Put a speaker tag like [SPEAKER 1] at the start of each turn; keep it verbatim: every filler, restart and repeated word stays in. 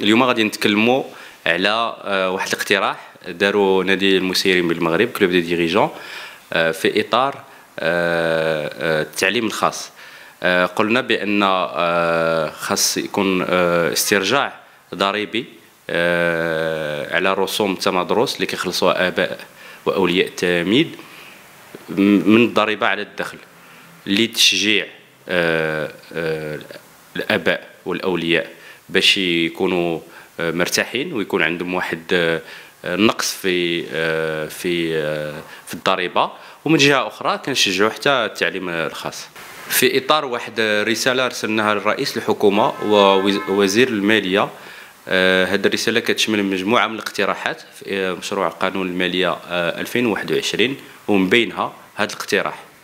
[SPEAKER 1] اليوم غادي نتكلموا على واحد الاقتراح داروا نادي المسيرين بالمغرب كلوب دي ديريجون في اطار التعليم الخاص. قلنا بان خاص يكون استرجاع ضريبي على رسوم التمدرس اللي كيخلصوها اباء واولياء التلاميذ من الضريبه على الدخل لتشجيع الاباء والاولياء باش يكونوا مرتاحين ويكون عندهم واحد النقص في في في الضريبه، ومن جهه اخرى كنشجعوا حتى التعليم الخاص. في اطار واحد رساله رسلناها للرئيس الحكومه ووزير الماليه، هذه الرساله كتشمل مجموعه من الاقتراحات في مشروع قانون الماليه ألفين وواحد وعشرين ومن بينها هذا الاقتراح.